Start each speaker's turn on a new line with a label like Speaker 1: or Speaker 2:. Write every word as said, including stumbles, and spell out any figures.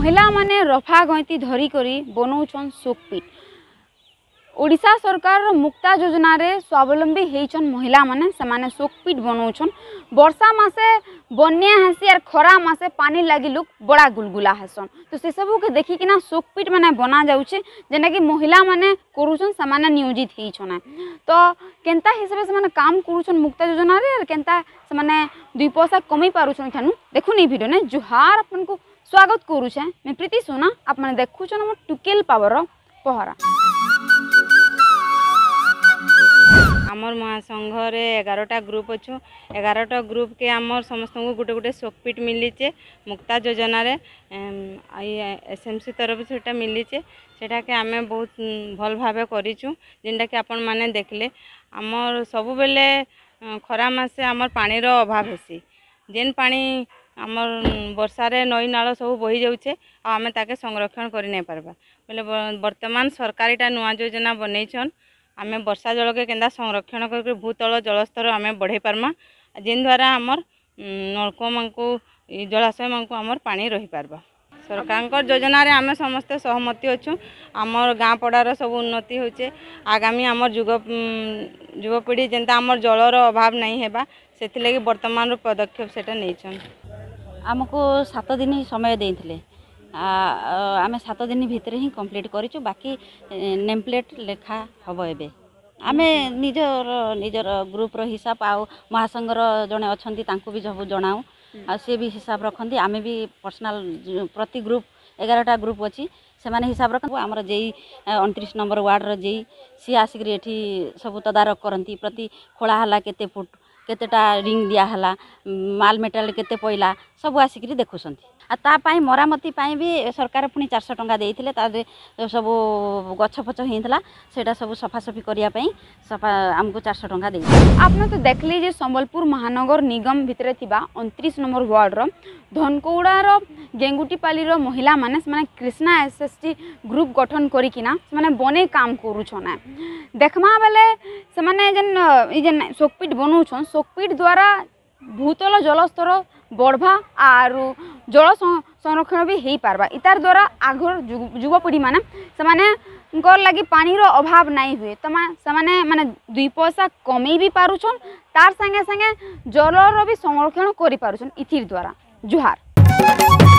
Speaker 1: महिला माने रफा गैती धरी करी बनाउछन शोकपीट। ओडिशा सरकार मुक्ता योजना रे स्वावलंबी हेचन महिला माने समाने शोकपीट बनाउछन। वर्षा मासे बन्या हेसी और खरा मासे पानी लागी लोग बड़ा गुलगुला हेसन, तो से सबू के देखि किना शोकपीट माने बना जाउछे जेना कि महिला माने करूछन समाने नियोजित हेचन। तो केनता हिसाब से माने काम करूछन मुक्ता योजना रे, केनता समाने दुई पैसा कमी पारुछन थानु देखुन ई वीडियो ने। जुहार आपन को स्वागत करूछे, मैं प्रीति सोना। आप माने देखुछन हम टुकेल पावर पहरा।
Speaker 2: आमर महासंघ रे एगारटा ग्रुप अच्छु। एगारटा ग्रुप के आमर समस्त को गोटे गोटे शोकपीट मिलीचे मुक्ता योजना रे एसएमसी तरफ से मिलीचे। सेटा के आमे बहुत भल भावे करिछु, जेनटा कि आपण माने देखले आमर सब बेले खरा मासे आमर पानी रो अभाव हेसी। जेन पानी आमर वर्षा रे नई नाल सब बही जाउछे आ आमे ताके संरक्षण करि नै परबा बोले वर्तमान सरकारीटा नुआ योजना बनैछन। आमे वर्षा जल के केंदा संरक्षण करके भूतल जलस्तर आमे बढ़े पारमा, जेन द्वारा आमर नलको मानकु जलाशय मानकु आमर पानी रही पारबा। सरकार योजना रे आमे समस्त सहमति अच्छु। आमर गाँ पड़ार सब उन्नति होचे। आगामी आमर जुग युवपीढ़ी जेनता आमर जलर अभाव नहीं हेबा सेति लगी वर्तमान रो पदक्षेप सेटा नैछन।
Speaker 3: आमको सात दिन समय देइथिले, आमे सात दिन भितर ही कंप्लीट करिछु। बाकी नेम प्लेट लेखा हबो एबे। आमे निजर निजर ग्रुप रो हिसाब आ महासंघर जने अछंती तांको भी सब जणाऊ आ से भी हिसाब रखंती। आमे भी पर्सनल प्रति ग्रुप एगारटा ग्रुप अछि से माने हिसाब रखन। हमर जेई उनतीस नंबर वार्ड रो जेई सी आसिक एठी सब तदारक करंती। प्रति खोला हला केते फुट केतेटा रिंग दिया हला माल मेटेरियल केते पइला सब आसिक देखुसंती। आ ता पाई मरामती पाई भी सरकार पुनी चार सौ टंका देइथिले। ता सब गछ फछ हेइथला सेटा सब सफा सफी करिया पई सफा हमको चार सौ टंका देइथिले।
Speaker 1: आपने तो देखली जे संबलपुर महानगर निगम भितरे थिबा उनतीस नंबर वार्ड रो धनकौड़ा रो गेंगुटीपाली रो महिला माने माने कृष्णा एसएसटी ग्रुप गठन करी किना माने बने काम करूछन। देखमा बेले से माने जेन ई जेन शोकपीट बनउछन, शोकपीट द्वारा भूतल जलस्तर बढ़वा आरु जल संरक्षण भी हो पारबा। इतार द्वारा आगर युवपीढ़ी माने समाने कर लगी पानी रो अभाव नहीं हुए। तो माने माने दुई पैसा कमी भी पारुछन, तार संगे संगे जल रो भी संरक्षण करि पारुछन इथिर द्वारा। जुहार।